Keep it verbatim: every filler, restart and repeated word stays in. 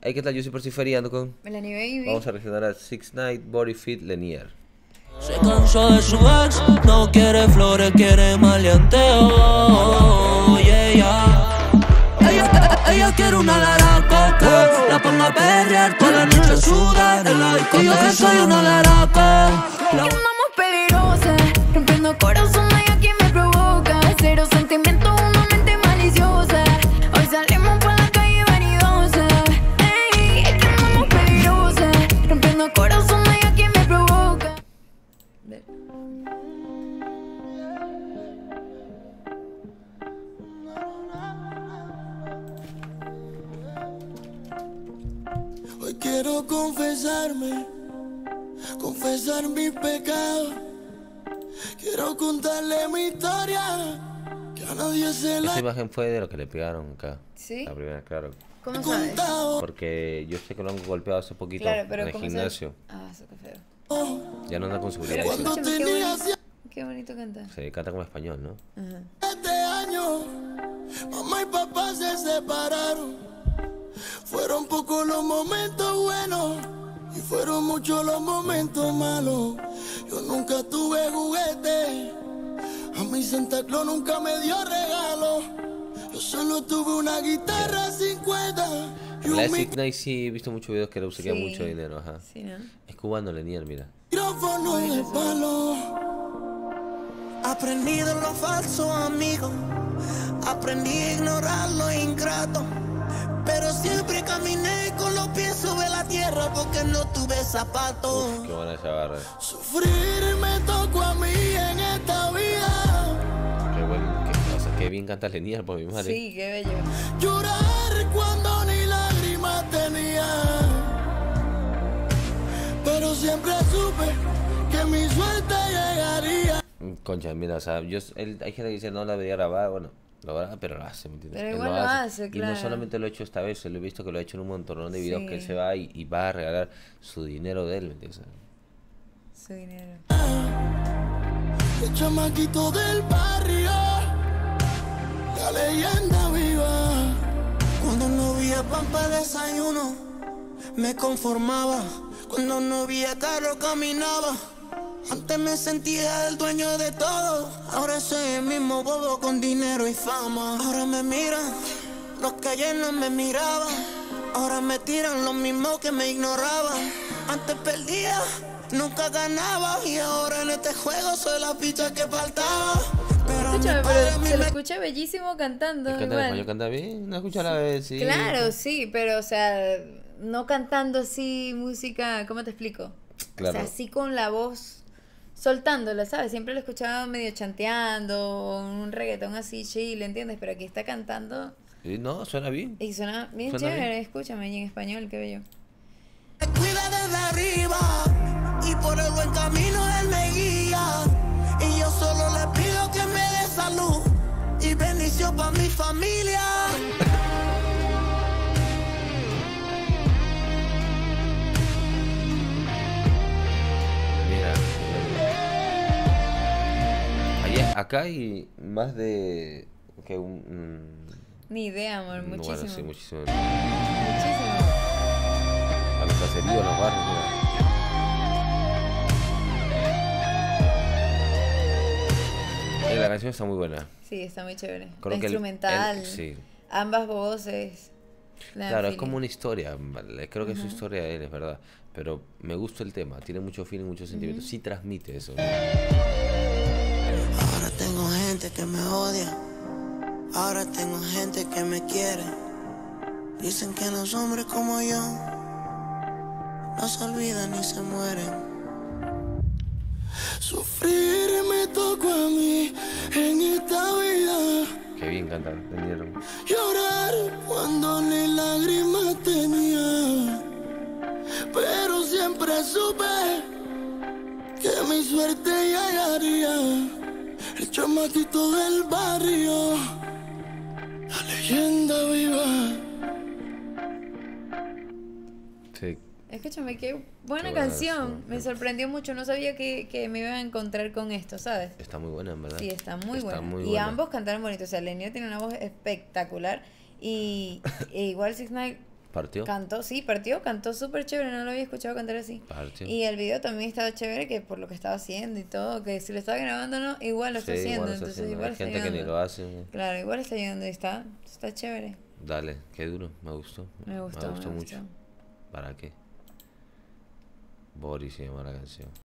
Hey, ¿qué tal? Yo soy Percy feriando con Melanie Baby. Vamos a reaccionar a six nine Body Fit Lanier. Se cansó de su ex, no quiere flores, quiere maleanteo. Yeah, yeah. Ella, ella quiere una laraca que la ponga a perrear toda la noche sudar en la discoteca. Y yo que soy una laraca. Que andamos peligrosas, rompiendo corazones y aquí me provoca. Cero sentimientos, una mente maliciosa. Hoy salimos por la calle vanidosa. Ey, es que andamos peligrosas, rompiendo corazones y aquí me provoca. Hoy quiero confesarme, confesar mis pecados. Quiero contarle mi historia, que a nadie se la Esta imagen fue de lo que le pegaron acá. ¿Sí? La primera, claro. ¿Cómo he sabes? contado. Porque yo sé que lo han golpeado hace poquito Claro, pero en el ¿cómo gimnasio. sabes? Ah, eso qué feo. Ya no anda con seguridad. Pero Cuando escúchame, qué tenía bonito, qué bonito cantar. Se canta como español, ¿no? Ajá. siete años, mamá y papá se separaron. Fueron pocos los momentos buenos y fueron muchos los momentos malos. Yo nunca tuve juguete, a mi Santa Claus nunca me dio regalo. Yo solo tuve una guitarra sin cuerda y La de un six nine sí he visto muchos videos que le usaría Sí. mucho dinero, ajá. Sí, ¿no? Es cubano Lanier, mira. micrófono de palo. Aprendí de los falsos amigos, aprendí a ignorar los ingratos. Pero siempre caminé con los pies sobre la tierra porque no tuve zapatos. Uf, qué buena esa barra. Sufrir me tocó a mí en esta vida. Qué buen, qué, o sea, qué bien canta Lanier, por mi madre. Sí, qué bello. Llorar cuando ni lágrimas tenía. Pero siempre supe que mi suerte llegaría. Concha, mira, o sea, yo, él, hay gente que dice no la debería grabar, bueno, lo graba, pero lo hace, ¿me entiendes? Pero Él igual lo hace, Y claro. no solamente lo ha hecho esta vez, lo he visto que lo ha hecho en un montón de videos Sí. que él se va y, y va a regalar su dinero de él, ¿me entiendes? Su dinero. El chamaquito del barrio, la leyenda viva. Cuando no había pan para desayuno, me conformaba. Cuando no había carro, caminaba. Antes me sentía el dueño de todo. Ahora soy el mismo bobo con dinero y fama. Ahora me miran los que ayer no me miraban. Ahora me tiran los mismos que me ignoraban. Antes perdía, nunca ganaba. Y ahora en este juego soy la ficha que faltaba. Pero mi Escúchame, padre a pero mí se lo me escucha bellísimo cantando. ¿Canta en Igual. español, canta bien? ¿No escucha la vez? Sí. Claro, sí, pero o sea, no cantando así música, ¿cómo te explico? Claro. O sea, así con la voz soltándola, ¿sabes? Siempre lo escuchaba medio chanteando, un reggaetón así chill, ¿entiendes? Pero aquí está cantando Sí, no, suena bien. y suena bien Suena chévere, bien. escúchame, y en español, qué bello. me cuida desde arriba y por el buen camino él me guía. Y yo solo le pido que me dé salud y bendición para mi familia. Mira. Allá, acá hay más de que un... un- Ni idea, amor, bueno, muchísimo. sí, muchísimo. Muchísimo. A los caseríos, a los barrios, mira. Eh, la canción está muy buena. Sí, está muy chévere. Creo La que el- instrumental, el- sí. ambas voces. la Claro, es feeling. como una historia. vale, Creo que es su historia de él, es verdad. Pero me gusta el tema. Tiene mucho feeling, mucho sentimiento. Sí transmite eso. Ahora tengo gente que me odia, ahora tengo gente que me quiere. Dicen que los hombres como yo no se olvidan ni se mueren. Sufrir me tocó a mí en esta vida. Qué bien canta. ¿Entendieron? Llorar cuando ni lágrimas tenía. Pero siempre supe que mi suerte llegaría. El chamaquito del barrio, la leyenda viva. Sí. Escúchame, qué buena Qué buena canción. canción. Me sorprendió mucho. No sabía que, que me iba a encontrar con esto, ¿sabes? Está muy buena, en verdad. Sí, está muy Está buena. muy y buena. ambos cantaron bonito. O sea, Lanier tiene una voz espectacular. Y e igual six nine ¿Partió? Cantó, sí, partió, cantó súper chévere, no lo había escuchado cantar así. Partió. Y el video también estaba chévere, que por lo que estaba haciendo y todo, que si lo estaba grabando no, igual lo está Sí, haciendo, igual lo está entonces haciendo. igual Hay está gente que ni llegando. lo hace. Claro, igual está llegando y está, está chévere. Dale, qué duro, me gustó. Me gustó, me gustó me mucho. gustó. ¿Para qué? Boris se llama la canción.